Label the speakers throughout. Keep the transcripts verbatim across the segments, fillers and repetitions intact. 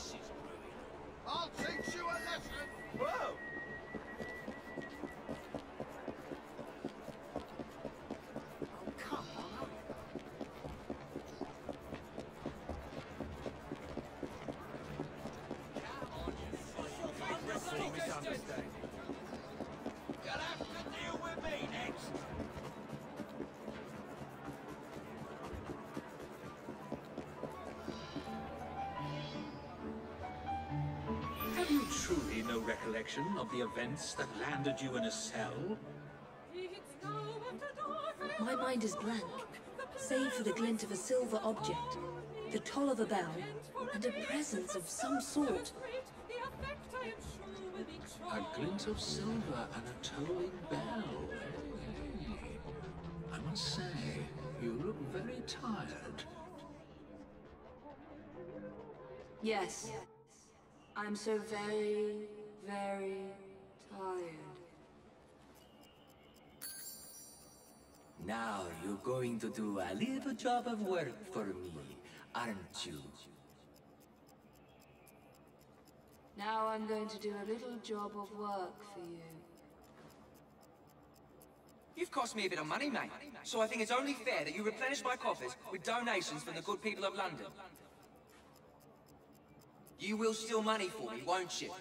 Speaker 1: I'll teach you a lesson!
Speaker 2: Whoa!
Speaker 1: Oh, come on.
Speaker 2: Misunderstanding.
Speaker 1: You'll have to deal with me next!
Speaker 3: Have you truly no recollection of the events that landed you in a cell?
Speaker 4: My mind is blank, save for the glint of a silver object, the toll of a bell, and a presence of some sort.
Speaker 3: A glint of silver and a tolling bell. Hey, I must say, you look very tired.
Speaker 4: Yes, I'm so very, very tired.
Speaker 5: Now you're going to do a little job of work for me, aren't you?
Speaker 4: Now I'm going to do a little job of work for you.
Speaker 2: You've cost me a bit of money, mate. So I think it's only fair that you replenish my coffers with donations from the good people of London. You will steal money for me, won't you?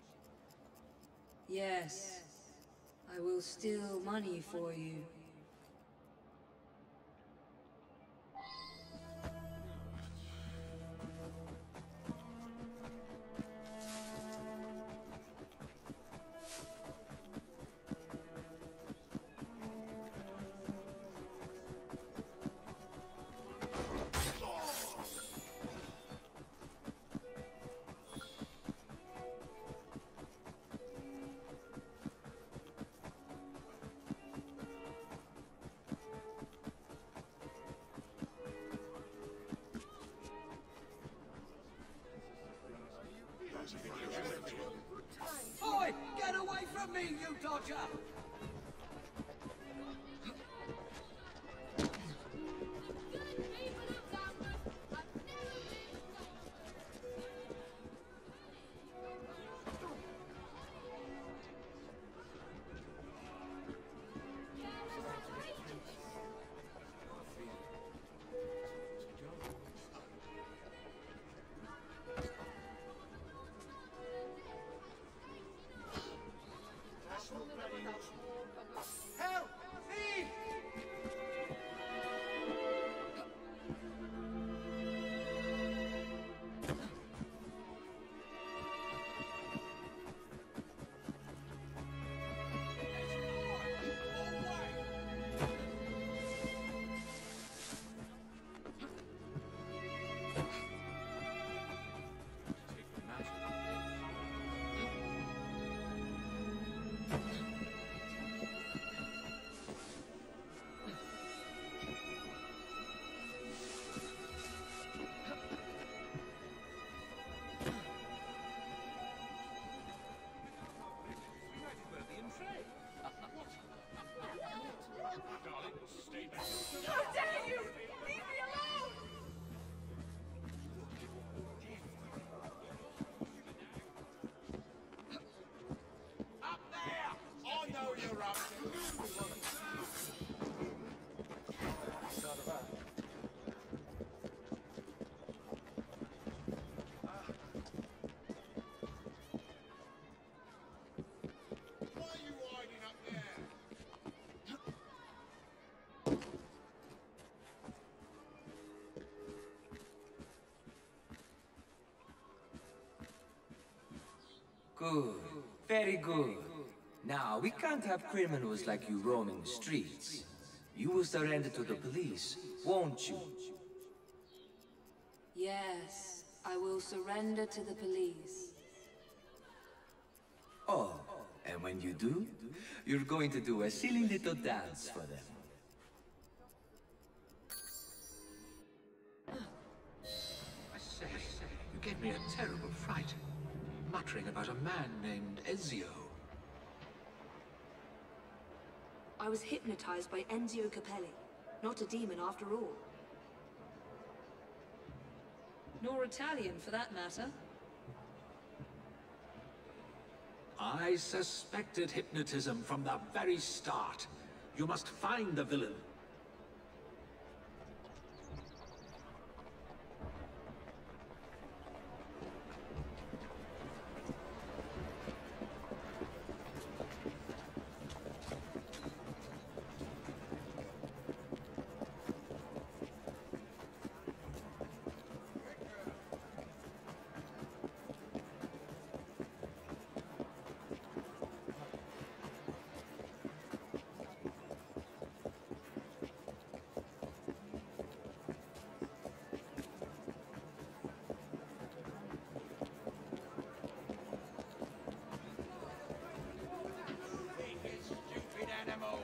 Speaker 4: Yes, I will steal money for you.
Speaker 1: Oi! Get away from me, you dodger! Help! Thief!
Speaker 6: How dare you! Leave me alone!
Speaker 1: Up there! I know you're up to. Why are you hiding up there?
Speaker 5: Good. Very good. Now, we can't have criminals like you roaming the streets. You will surrender to the police, won't you?
Speaker 4: Yes, I will surrender to the police.
Speaker 5: Oh, and when you do, you're going to do a silly little dance for them.
Speaker 3: I say, you gave me a terrible fright. Muttering about a man named Ezio.
Speaker 4: I was hypnotized by Enzio Capelli. Not a demon after all. Nor Italian, for that matter.
Speaker 3: I suspected hypnotism from the very start. You must find the villain.
Speaker 1: Stupid animal!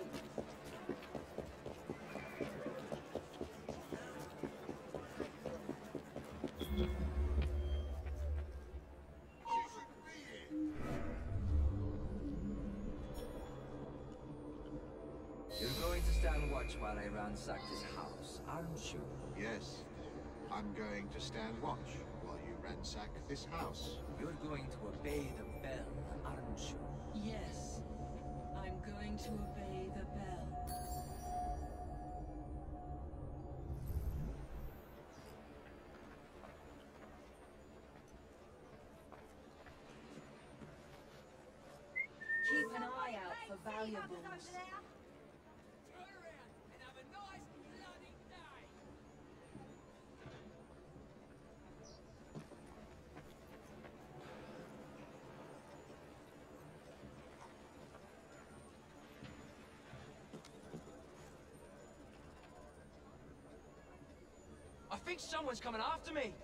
Speaker 5: You're going to stand watch while I ransack this house, aren't you?
Speaker 7: Yes. I'm going to stand watch while you ransack this house.
Speaker 5: You're going to obey the bell, aren't you?
Speaker 8: Yes. I'm going to obey the bell. Keep an eye out for valuables.
Speaker 1: Turn around and have a nice bloody day!
Speaker 2: I think someone's coming after me.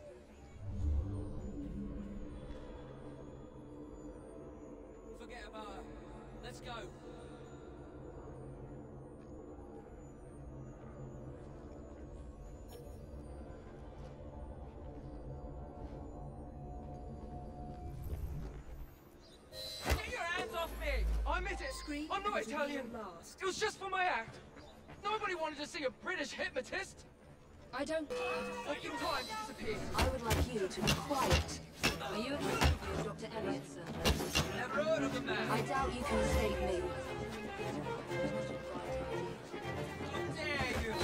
Speaker 2: Forget about her. Let's go. Get your hands off me! I admit it.
Speaker 4: Scream
Speaker 2: I'm not
Speaker 4: because we
Speaker 2: Italian.
Speaker 4: are lost.
Speaker 2: It was just for my act. Nobody wanted to see a British hypnotist.
Speaker 4: I don't care.
Speaker 2: Fucking time disappeared.
Speaker 4: I would like you to be quiet. Are you a contemporary of Doctor Elliot, sir?
Speaker 2: Never heard of the man.
Speaker 4: I doubt you can save me.
Speaker 2: How dare you!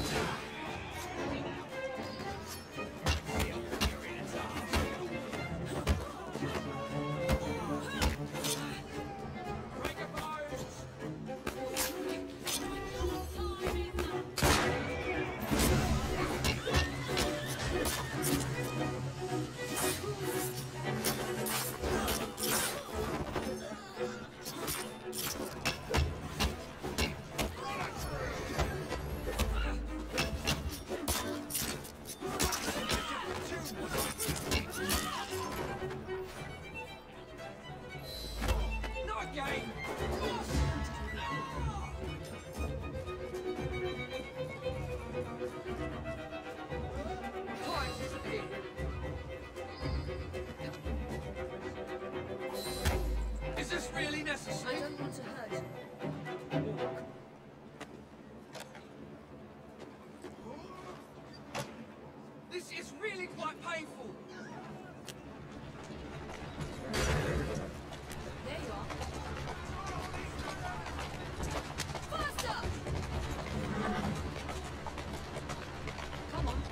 Speaker 2: Break your bones! Not again! Time disappeared. Is this really
Speaker 4: I
Speaker 2: necessary?
Speaker 4: don't want to hurt you.
Speaker 2: This is really quite painful.
Speaker 4: There you are.
Speaker 6: Faster!
Speaker 4: Come on.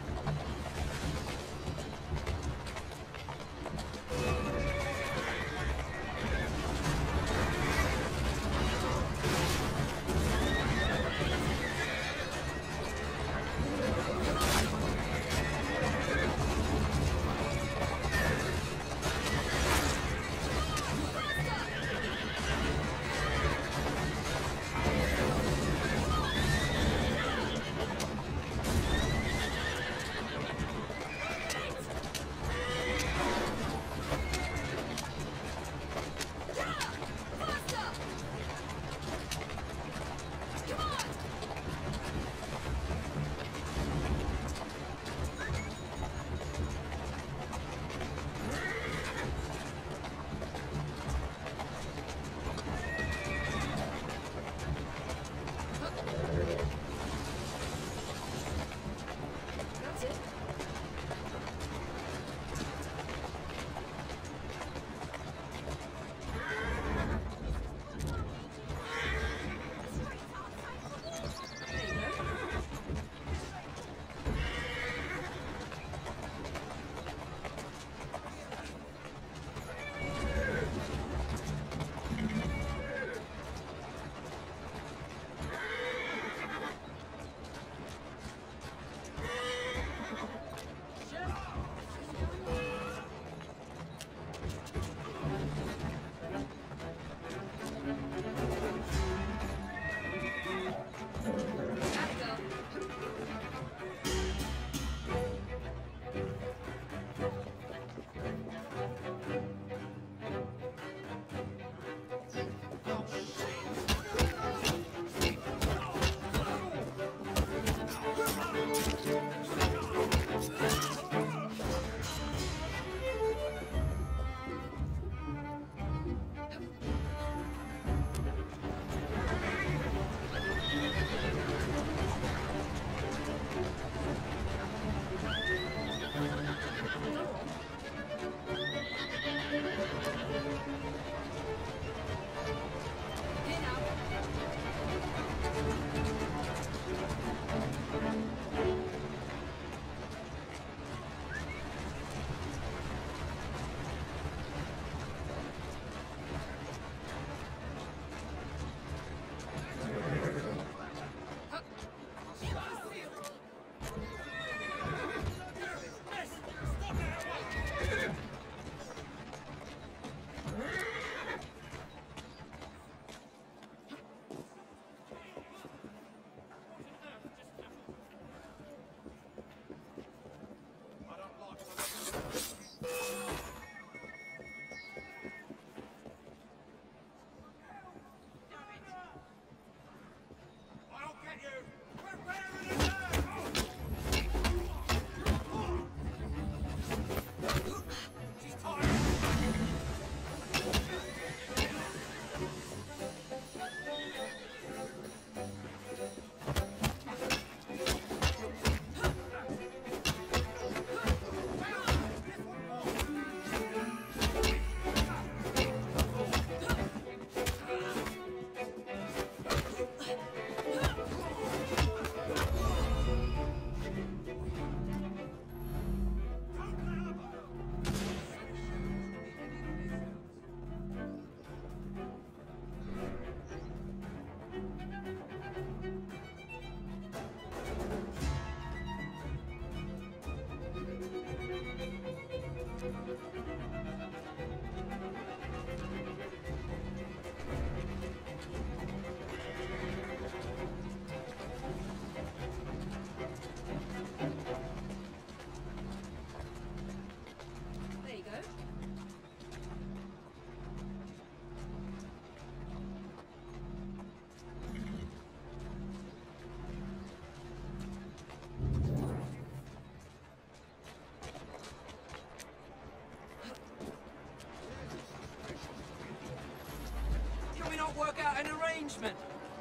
Speaker 2: not work out an arrangement?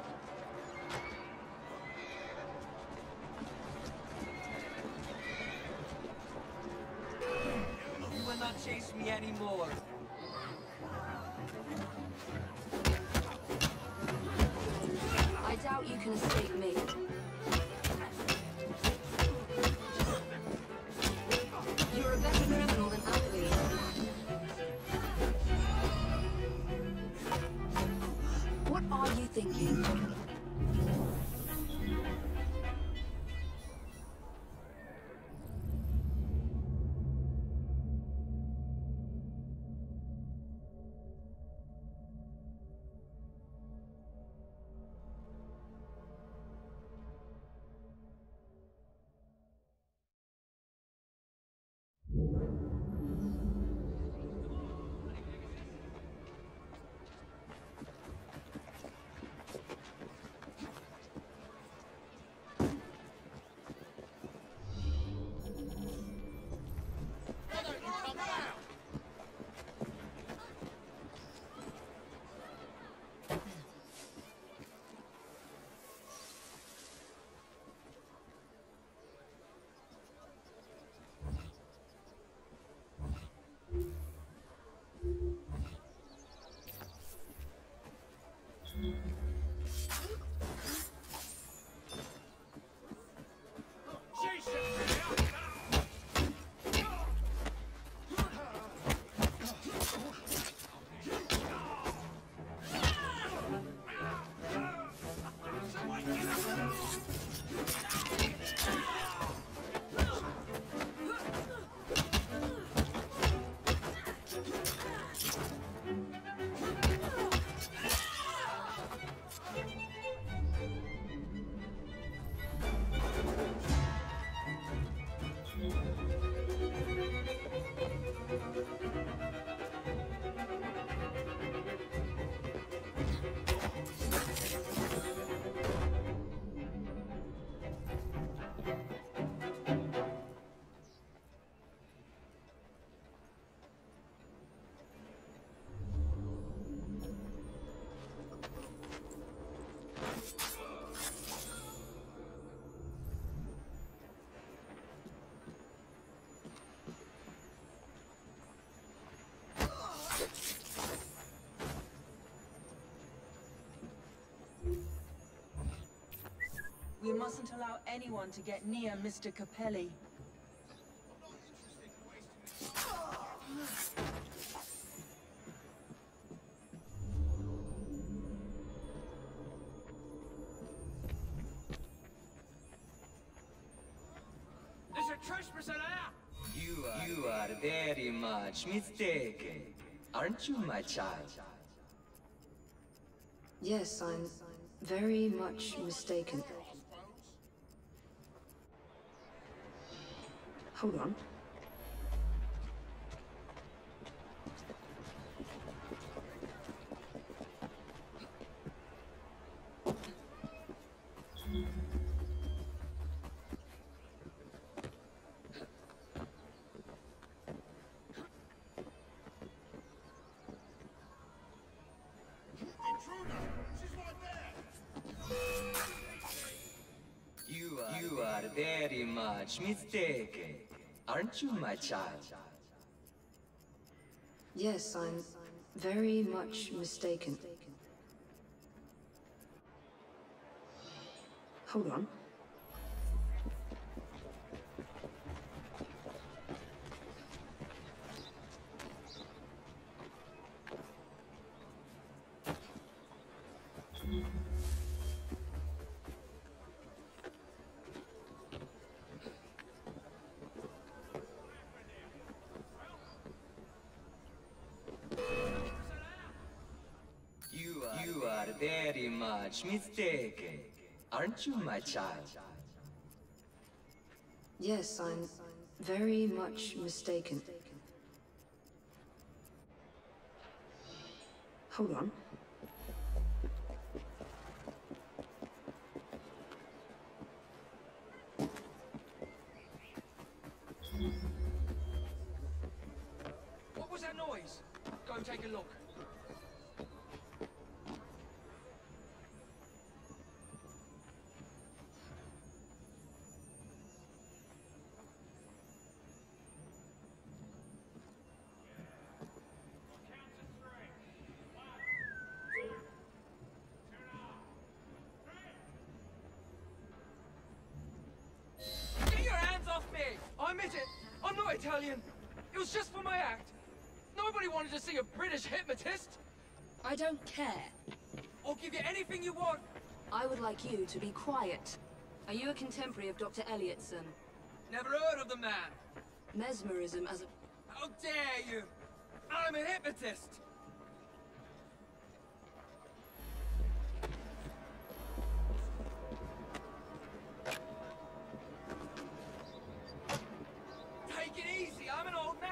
Speaker 2: You will not chase me anymore.
Speaker 4: I doubt you can escape me. You're a better criminal than athlete. What are you thinking?
Speaker 8: We mustn't allow anyone to get near Mister Capelli.
Speaker 1: There's a trespasser there!
Speaker 2: You are, you are very much mistaken. Aren't you, my child?
Speaker 4: Yes, I'm very much mistaken. Hold on.
Speaker 2: You are, you are very much mistaken. Aren't you, my child?
Speaker 4: Yes, I'm very much mistaken. Hold on.
Speaker 2: You are, you are very much mistaken. Aren't you, my child?
Speaker 4: Yes, I'm very much mistaken. Hold on.
Speaker 2: What was that noise? Go take a look. Italian. It was just for my act. Nobody wanted to see a British hypnotist.
Speaker 4: I don't care.
Speaker 2: I'll give you anything you want.
Speaker 4: I would like you to be quiet. Are you a contemporary of Doctor Elliotson?
Speaker 2: Never heard of the man.
Speaker 4: Mesmerism as a...
Speaker 2: How dare you? I'm a hypnotist. Take it easy, I'm an old man.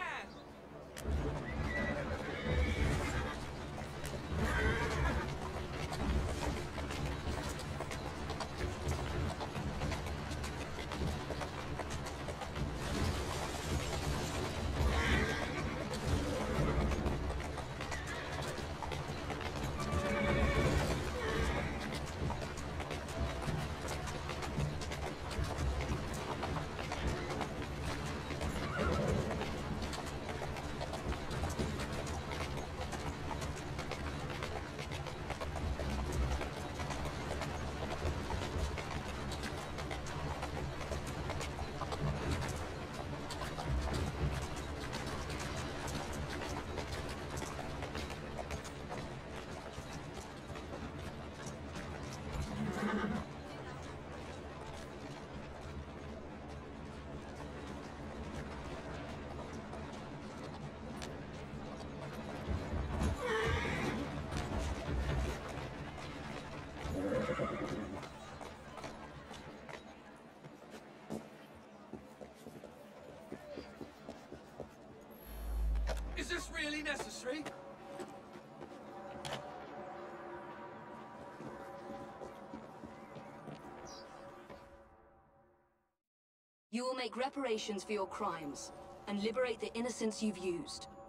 Speaker 2: Is this really necessary?
Speaker 4: You will make reparations for your crimes, and liberate the innocents you've used.